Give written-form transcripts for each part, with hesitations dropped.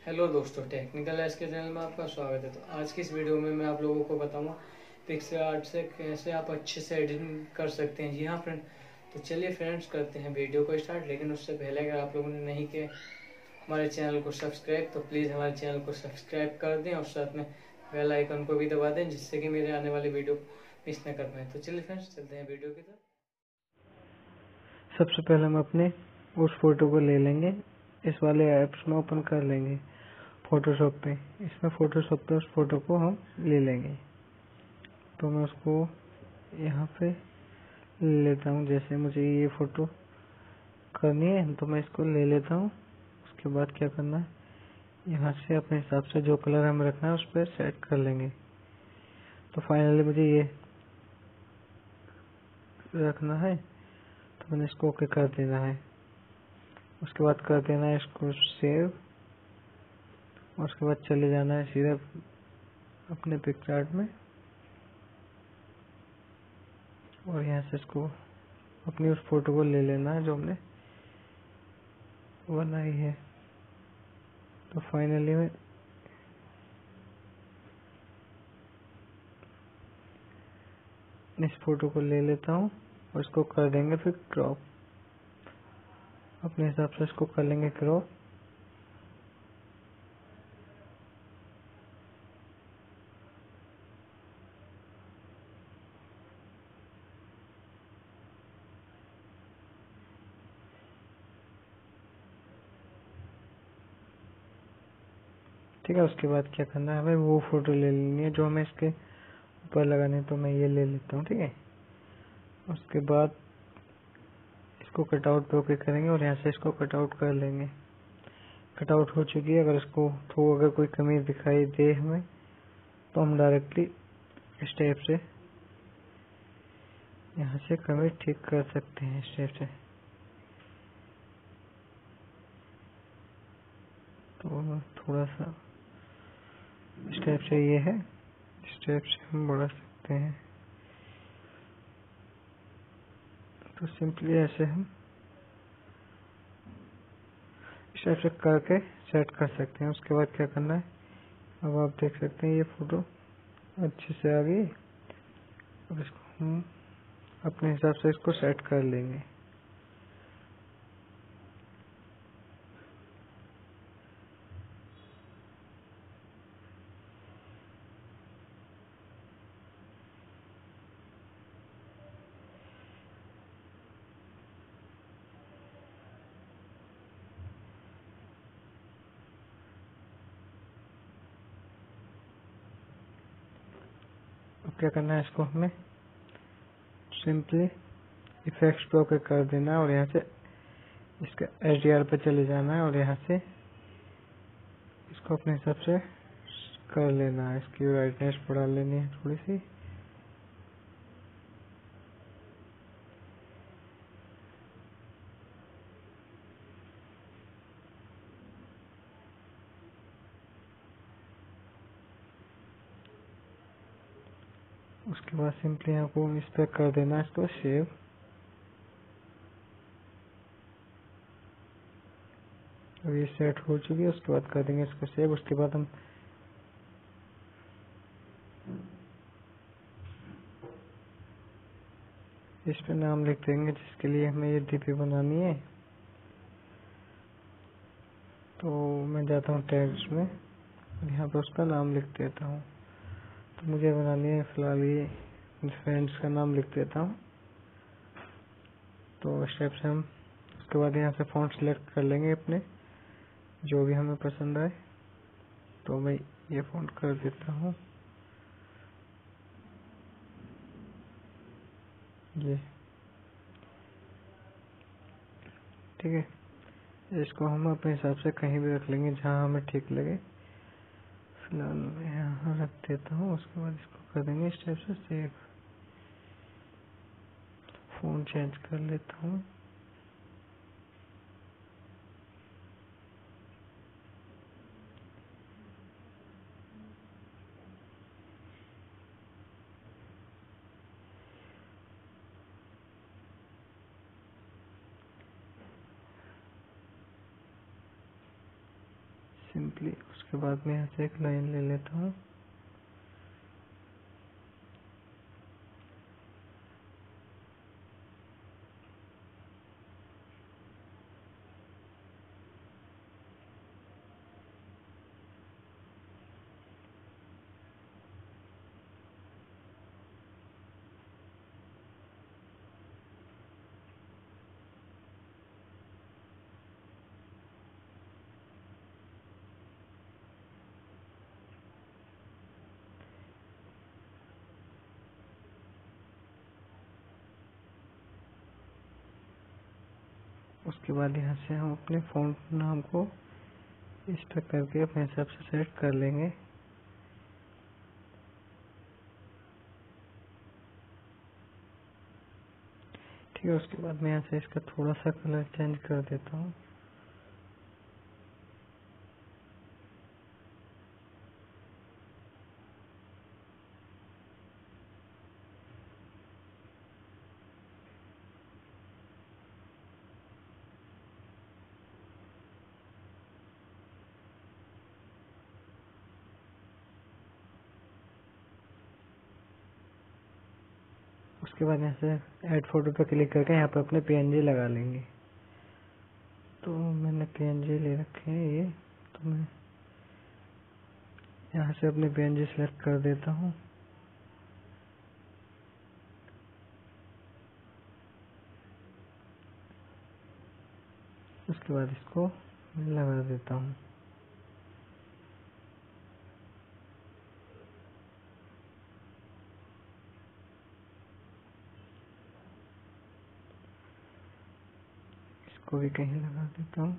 Hello दोस्तों, technical as के channel में आपका स्वागत है। तो आज की इस वीडियो में मैं आप लोगों को बताऊंगा पिक्सेल आर्ट से कैसे आप अच्छे से एडिटिंग कर सकते हैं। जी हाँ फ्रेंड, तो चलिए फ्रेंड्स करते हैं वीडियो को स्टार्ट। लेकिन उससे पहले अगर आप लोगों ने नहीं किया हमारे चैनल को सब्सक्राइब, तो प्लीज़ हमारे चैनल को सब्सक्राइब कर दें और साथ में बेल आइकन को भी दबा दें, जिससे कि मेरे आने वाले वीडियो मिस न कर पाएँ। तो चलिए फ्रेंड्स चलते हैं वीडियो की तरफ। सबसे पहले हम अपने उस फोटो को ले लेंगे, इस वाले ऐप्स में ओपन कर लेंगे फोटोशॉप पे। इसमें फोटोशॉप पे उस फोटो को हम ले लेंगे। तो मैं उसको यहाँ पे ले लेता हूँ। जैसे मुझे ये फोटो करनी है तो मैं इसको ले लेता हूँ। उसके बाद क्या करना है, यहाँ से अपने हिसाब से जो कलर हमें रखना है उस पर सेट कर लेंगे। तो फाइनली मुझे ये रखना है, तो मैंने इसको ओके कर देना है। उसके बाद कर देना है इसको सेव, और उसके बाद चले जाना है सीधा अपने पिक्चर में, और यहाँ से इसको अपनी उस फोटो को ले लेना है जो हमने बनाई है। तो फाइनली मैं इस फोटो को ले लेता हूँ और इसको कर देंगे फिर क्रॉप। अपने हिसाब से इसको कर लेंगे क्रॉप। ठीक है, उसके बाद क्या करना है, हमें वो फोटो ले लेनी है जो हमें इसके ऊपर लगानी है। तो मैं ये ले लेता हूँ। ठीक है, उसके बाद इसको कटआउट पे ओके करेंगे और यहाँ से इसको कटआउट कर लेंगे। कटआउट हो चुकी है। अगर इसको तो अगर कोई कमी दिखाई दे हमें, तो हम डायरेक्टली इस टाइप से यहाँ से कमी ठीक कर सकते हैं इस टाइप से। तो थोड़ा सा इस टाइप से ये है, इस टाइप से हम बढ़ा सकते हैं। तो सिंपली ऐसे हम इस टाइप से करके सेट कर सकते हैं। उसके बाद क्या करना है, अब आप देख सकते हैं ये फोटो अच्छे से आ गई। अब इसको हम अपने हिसाब से इसको सेट कर लेंगे। अब क्या करना है, इसको हमें सिंपली इफेक्ट्स पे ओके कर देना है और यहाँ से इसका HDR पे चले जाना है और यहाँ से इसको अपने हिसाब से कर लेना है। इसकी ब्राइटनेस बढ़ा लेनी है थोड़ी सी। उसके बाद सिंपली यहाँ को इस पे कर देना है, इसको सेव। अब ये सेट हो चुकी है। उसके बाद कर देंगे इसको सेव। उसके बाद हम इस पे नाम लिख देंगे जिसके लिए हमें ये डीपी बनानी है। तो मैं जाता हूँ टैग्स में और यहाँ पे उसका नाम लिख देता हूँ। तो मुझे बनानी है फिलहाल ये फ्रेंड्स का नाम लिख देता हूँ। तो स्टेप से हम उसके बाद यहाँ से फॉन्ट सेलेक्ट कर लेंगे अपने जो भी हमें पसंद आए। तो मैं ये फॉन्ट कर देता हूँ, ये ठीक है। इसको हम अपने हिसाब से कहीं भी रख लेंगे जहाँ हमें ठीक लगे। फिलहाल मैं यहाँ रख देता हूँ। उसके बाद इसको कर देंगे इस टाइप से सेव। फोन चेंज कर लेता हूँ। सिंपली। उसके बाद मैं यहाँ से एक लाइन ले लेता हूँ। उसके बाद यहाँ से हम अपने फ़ॉन्ट नाम को इस पर करके अपने हिसाब से सेट कर लेंगे। ठीक है, उसके बाद मैं यहाँ से इसका थोड़ा सा कलर चेंज कर देता हूँ। उसके बाद यहाँ से ऐड फोटो पर क्लिक करके यहाँ पर अपने PNG लगा लेंगे। तो मैंने PNG ले रखे हैं ये, तो मैं यहाँ से अपने PNG सेलेक्ट कर देता हूँ। उसके बाद इसको लगा देता हूँ। इसको भी कहीं लगा देता हूँ।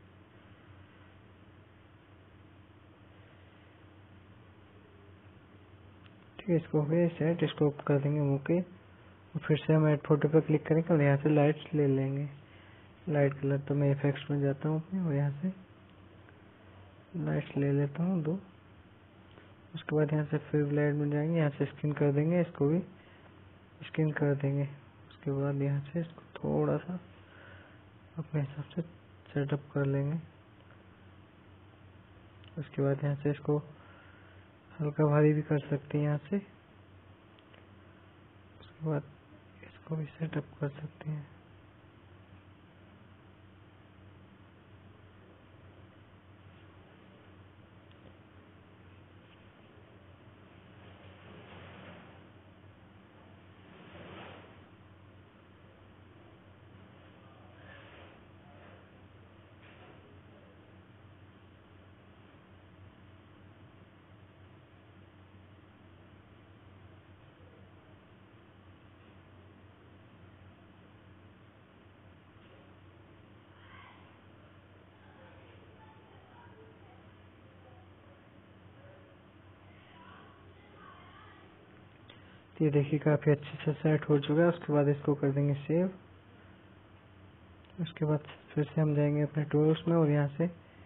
ठीक है, इसको हो गया सेट। इसको कर देंगे ओके। और फिर से हम ऐड फोटो पर क्लिक करेंगे और यहाँ से लाइट्स ले लेंगे। लाइट कलर तो मैं इफेक्ट्स में जाता हूँ अपने और यहाँ से लाइट्स ले लेता हूँ 2। उसके बाद यहाँ से फिर लाइट में जाएंगे, यहाँ से स्किन कर देंगे, इसको भी स्किन कर देंगे। उसके बाद यहाँ से इसको थोड़ा सा अपने हिसाब से सेटअप कर लेंगे। उसके बाद यहाँ से इसको हल्का भारी भी कर सकते हैं यहाँ से। उसके बाद इसको भी सेटअप कर सकते हैं। तो ये देखिए काफ़ी अच्छे से सेट हो चुका है। उसके बाद इसको कर देंगे सेव। उसके बाद फिर से हम जाएंगे अपने टूल्स में और यहाँ से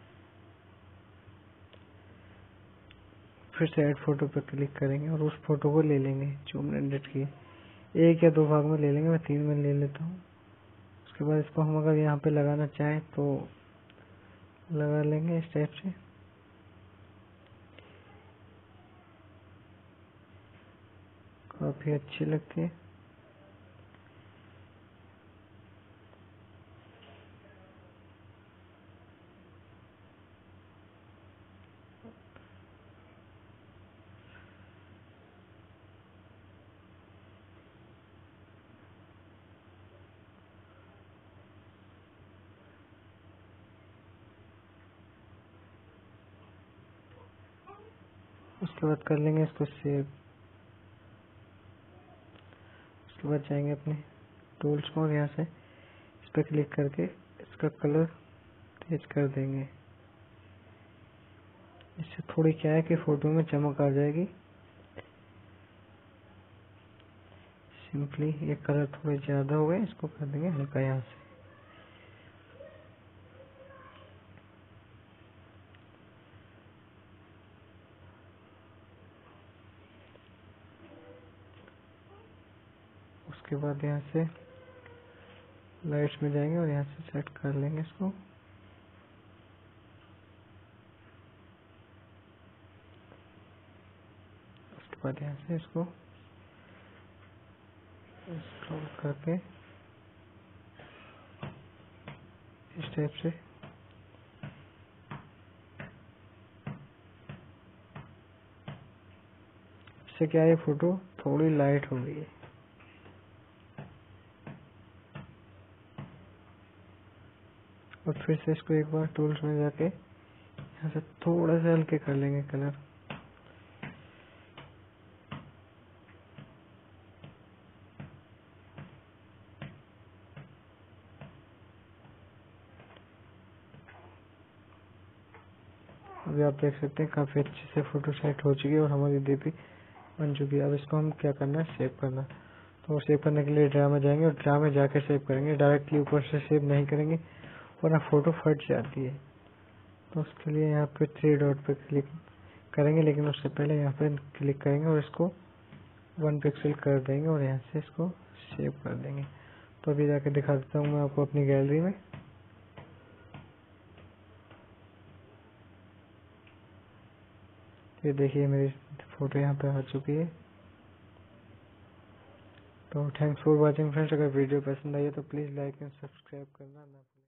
फिर से ऐड फोटो पर क्लिक करेंगे और उस फोटो को ले लेंगे जो हमने एडिट की। 1 या 2 भाग में ले लेंगे, मैं 3 में ले लेता हूँ। उसके बाद इसको हम अगर यहाँ पे लगाना चाहें तो लगा लेंगे इस टाइप से। काफ़ी अच्छी लगती है। उसके बाद कर लेंगे इसको सेव। उसके बाद जाएंगे अपने टूल्स में और यहाँ से इस पर क्लिक करके इसका कलर तेज कर देंगे। इससे थोड़ी क्या है कि फोटो में चमक आ जाएगी। सिंपली ये कलर थोड़े ज़्यादा हो गए, इसको कर देंगे हल्का यहाँ से। उसके बाद यहाँ से लाइट्स में जाएंगे और यहाँ से सेट कर लेंगे इसको। उसके बाद यहाँ से इसको स्क्रॉल करके इस टाइप से इससे क्या है, फोटो थोड़ी लाइट हो गई है। और फिर से इसको एक बार टूल्स में जाके यहाँ से थोड़ा सा हल्के कर लेंगे कलर। अभी आप देख सकते हैं काफी अच्छे से फोटो सेट हो चुकी है और हमारी डीपी बन चुकी है। अब इसको हम क्या करना है, सेव करना। तो सेव करने के लिए ड्रा में जाएंगे और ड्रा में जाके सेव करेंगे। डायरेक्टली ऊपर से सेव नहीं करेंगे वरना फोटो फट जाती है। तो उसके लिए यहाँ पे 3 डॉट पे क्लिक करेंगे, लेकिन उससे पहले यहाँ पे क्लिक करेंगे और इसको 1 पिक्सल कर देंगे और यहाँ से इसको सेव कर देंगे। तो अभी जाके दिखा देता हूँ मैं आपको अपनी गैलरी में। ये देखिए मेरी फोटो यहाँ पे आ चुकी है। तो थैंक्स फॉर वॉचिंग फ्रेंड्स। अगर वीडियो पसंद आई है तो प्लीज़ लाइक एंड सब्सक्राइब करना ना भूलें।